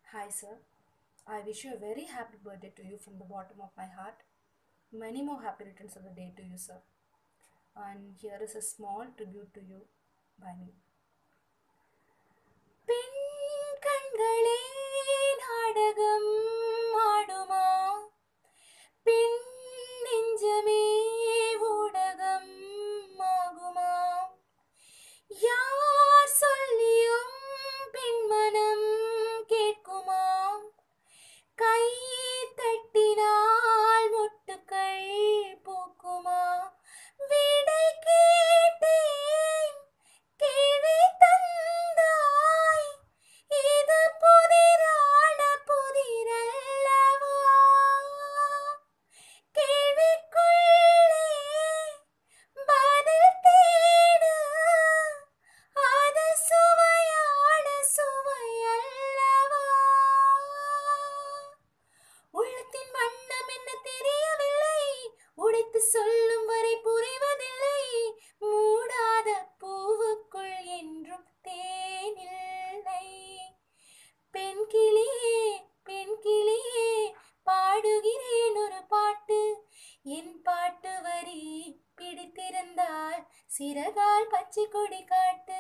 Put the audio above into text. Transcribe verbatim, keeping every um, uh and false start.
Hi, sir. I wish you a very happy birthday to you from the bottom of my heart. Many more happy returns of the day to you, sir. And here is a small tribute to you by me. பெண் கண்களே நாடகம் ஆடுமா பெண் நெஞ்சமே ஊடகம் ஆகுமா யார் சொல்லியும் பெண்மனம் கேட்குமா கை தட்டினால் முட்டுக்கள் பூக்குமா விடை கேட்டேன் கேள்வி தந்தாய் இது புதிரான புதிரல்லவா கேள்விக்குள்ளே பதில் தேடு அது சுவையான சுவையல்லவா உள்ளத்தின் வண்ணம் என்ன தெரியவில்லை உடைத்து சொல்லும் வரை புரிவதில்லை மூடாத பூவுக்குள் என்றும் தேனில்லை பெண் கிளியே பெண் கிளியே பாடுகிறேன் ஒரு பாட்டு என் பாட்டு வரி பிடித்திருந்தால் சிறகால் பச்சை கொடி காட்டு